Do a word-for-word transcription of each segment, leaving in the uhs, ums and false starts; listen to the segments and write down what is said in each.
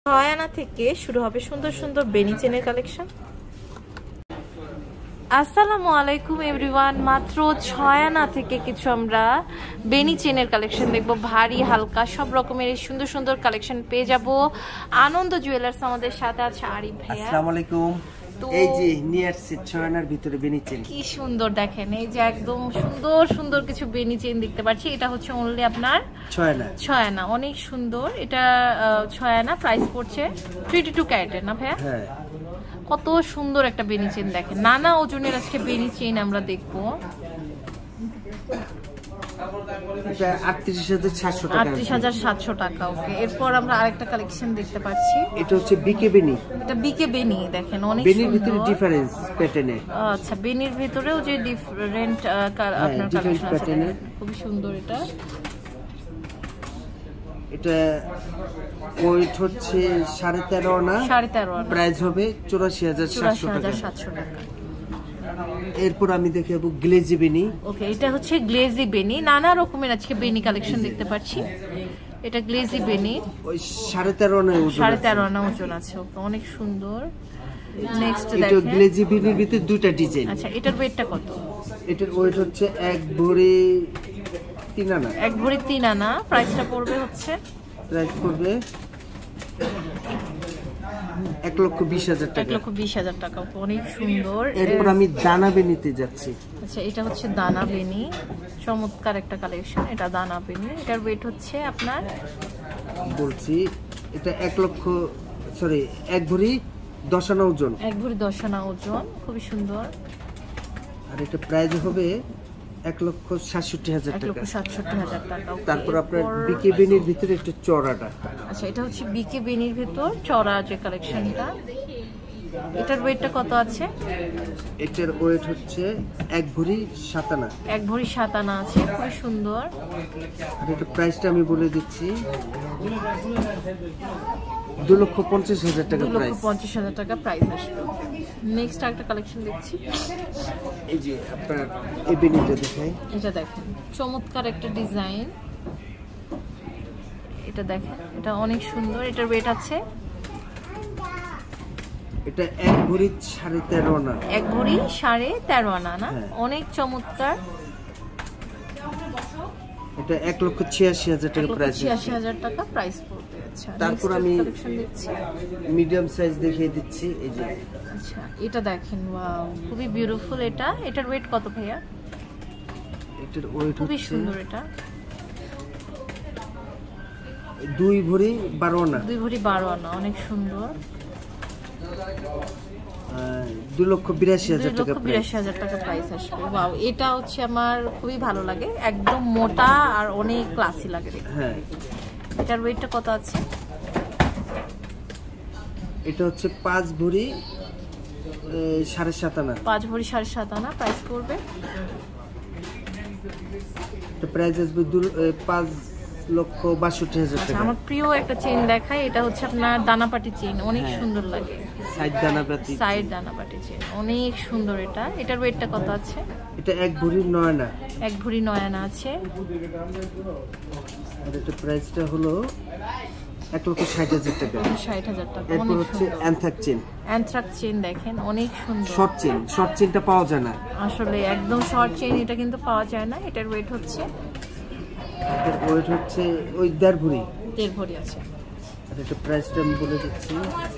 ছয় আনা থেকে শুরু হবে সুন্দর সুন্দর বেনি চেনের কালেকশন। আসসালামু আলাইকুম এভরিওয়ান, মাত্র ছয় আনা থেকে কিছু আমরা বেনি চেনের কালেকশন দেখবো। ভারী হালকা সব রকমের এই সুন্দর সুন্দর কালেকশন পেয়ে যাব। আনন্দ জুয়েলার্স আমাদের সাথে আছে আরিফ ভাইয়া। আসসালামু আলাইকুম। এই যে নিয়ে আসছে ছয় আনার ভিতরে বেনি চেন, কি সুন্দর দেখেন। এই যে একদম সুন্দর সুন্দর কিছু বেনি চেন দেখতে পাচ্ছি। এটা হচ্ছে অনলি আপনার ছয় আনা ছয় আনা, অনেক সুন্দর। এটা ছয় আনা, প্রাইস পড়ছে থ্রিটি টু ক্যারেটের না ভাইয়া? হ্যাঁ, কত সুন্দর একটা বেনি চেন দেখেন। নানা ওজনের আজকে বেনি চেন আমরা দেখবো। আটত্রিশ হাজার সাতশো টাকা। আটত্রিশ হাজার সাতশো টাকা। ওকে, এরপর আমরা আরেকটা কালেকশন দেখতে পাচ্ছি। এটা হচ্ছে বিকে বেনি। এটা বিকে বেনি দেখেন, অনেক বেনির ভিতরে ডিফারেন্স প্যাটার্নে। আচ্ছা, বেনির ভিতরেও যে ডিফারেন্ট আপনার কালেকশন আছে, খুব সুন্দর। এটা এটা ওয়েট হচ্ছে সাড়ে তেরো আনা। সাড়ে তেরো আনা, প্রাইস হবে চুরাশি হাজার সাতশো টাকা। সাতশো টাকা। এরপর আমি দেখাবো গ্লেজি বেনি। ওকে, এটা হচ্ছে গ্লেজি বেনি। নানা রকমের আজকে বেনি কালেকশন দেখতে পাচ্ছি। এটা গ্লেজি বেনি, ওই সাড়ে তেরো আনা ওজন। সাড়ে তেরো আনা ওজন আছে। ওকে, অনেক সুন্দর। নেক্সট এটা দেখেন, গ্লেজি বেনির ভিতরে দুইটা ডিজাইন। আচ্ছা, এটার ওয়েটটা কত? এটার ওয়েট হচ্ছে এক ভরি তিন আনা। এক ভরি তিন আনা। প্রাইসটা পড়বে হচ্ছে, প্রাইস পড়বে এক লক্ষ বিশ হাজার টাকা। এক লক্ষ বিশ হাজার টাকা। অনেক সুন্দর। এরপর আমি দানা বেনিতে যাচ্ছি। আচ্ছা, এটা হচ্ছে দানা বেনি, চমৎকার একটা কালেকশন। এটা দানা বেনি। এটার ওয়েট হচ্ছে আপনার, বলছি এটা এক লক্ষ সরি এক ভরি দশ আনা ওজন। এক ভরি দশ আনা ওজন, খুবই সুন্দর। আর এটা প্রাইস হবে এক লক্ষ সাতষট্টি হাজার টাকা। এক লক্ষ সাতষট্টি হাজার টাকা। তারপর আপনার বিকে বেনির ভিতরে একটু চড়াটা। আচ্ছা, এটা হচ্ছে বিকে বেনির ভিতর চড়া যে কালেকশনটা। এটার ওয়েটটা কত আছে? এটার ওয়েট হচ্ছে এক ভরি সাত আনা। এক ভরি সাত আনা আছে, খুবই সুন্দর। আর এটা প্রাইসটা আমি বলে দিচ্ছি, দু লক্ষ পঞ্চাশ হাজার টাকা। দু লক্ষ পঞ্চাশ হাজার টাকা প্রাইস আসবে। নেক্সট একটা কালেকশন দেখছি। এই যে আপনার এই বেনিটা দেখাই। এটা দেখেন, চমৎকার একটা ডিজাইন। এটা দেখেন, এটা অনেক সুন্দর। এটার ওয়েট আছে, এটা এক ভরি সাড়ে তেরো আনা। এক ভরি সাড়ে তেরো আনা না? অনেক চমৎকার। এটা এক লক্ষ ছিয়াশি হাজার টাকা প্রাইস। ছিয়াশি হাজার টাকা প্রাইস পড়বে। আচ্ছা, তারপর আমি মিডিয়াম সাইজ দেখিয়ে দিচ্ছি। এই যে আচ্ছা, এটা দেখেন, ওয়াও, খুবই বিউটিফুল। এটা এটার ওয়েট কত ভাইয়া? এটার ওয়েট খুবই সুন্দর। এটা দুই ভরি বারো আনা। দুই ভরি বারো আনা, অনেক সুন্দর। দুই লক্ষ বিরাশি হাজার টাকা। বিরাশি হাজার টাকা প্রাইস আসবে। ওয়াও, এটা হচ্ছে আমার খুবই ভালো লাগে। একদম মোটা আর অনেক ক্লাসি লাগে। হ্যাঁ, এটার ওয়েটটা কত আছে? এটা হচ্ছে পাঁচ ভরি সাড়ে সাত আনা। পাঁচ ভরি সাড়ে সাত আনা প্রাইস পড়বে। প্রাইস আসবে পাঁচ লক্ষ বাষট্টি হাজার টাকা। আমার প্রিয় একটা চেন দেখাই। এটা হচ্ছে আপনার দানাপাটি চেন, অনেক সুন্দর লাগে। সাইড দানাপাটি, সাইড দানাপাটি চেন, অনেক সুন্দর। এটা এটার ওয়েটটা কত আছে? এটা এক ভরি নয় আনা। এক ভরি নয় আনা আছে। আর এটা প্রাইসটা হলো এক লক্ষ ষাট হাজার টাকা। ষাট হাজার টাকা। এরপর হচ্ছে অ্যানথ্রাক চেন। অ্যানথ্রাক চেন দেখেন, অনেক সুন্দর। শর্ট চেন, শর্ট চেনটা পাওয়া যায় না আসলে, একদম শর্ট চেন এটা কিন্তু পাওয়া যায় না। এটার ওয়েট হচ্ছে, এটার ওয়েট হচ্ছে ওই দেড় ভরি। দেড় ভরি আছে। আর এটা প্রাইসটা আমি বলে দিচ্ছি,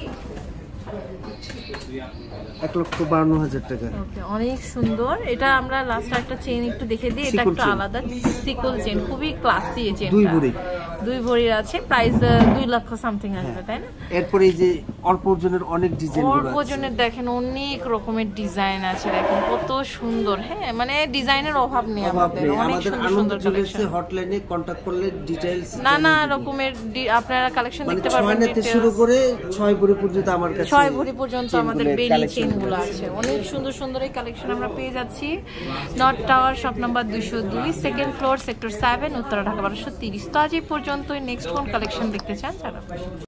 এক লক্ষ বান্ন হাজার টাকা। ওকে, অনেক সুন্দর। এটা আমরা লাস্ট একটা চেন একটু দেখে দিই। এটা একটা আলাদা সিকল চেন, খুবই ক্লাসি এই চেনটা। দুই ভরি, দুই ভরির আছে। প্রাইস দুই লক্ষ সামথিং আসবে, তাই না? এরপরে এই যে অল্প ওজনের অনেক ডিজাইন, অল্প ওজনের দেখেন অনেক রকমের ডিজাইন আছে। দেখেন কত সুন্দর। হ্যাঁ, মানে ডিজাইনের অভাব নেই আমাদের। অনেক সুন্দর সুন্দর কালেকশন। হটলাইনে কন্টাক্ট করলে ডিটেইলস নানা রকমের আপনারা কালেকশন দেখতে পারবেন। ছয় থেকে শুরু করে ছয় ভরি পর্যন্ত আমার কাছে, ছয় ভরি পর্যন্ত আমাদের বেনি চেনগুলো আছে। অনেক সুন্দর সুন্দর এই কালেকশন আমরা পেয়ে যাচ্ছি। নর্থ টাওয়ার, শপ নাম্বার দুইশো দুই, second floor, sector seven, Uttara, Dhaka বারোশো তিরিশ। তো আজ এই পর্যন্ত। নেক্সট কোন কালেকশন দেখতে চান জানাবেন।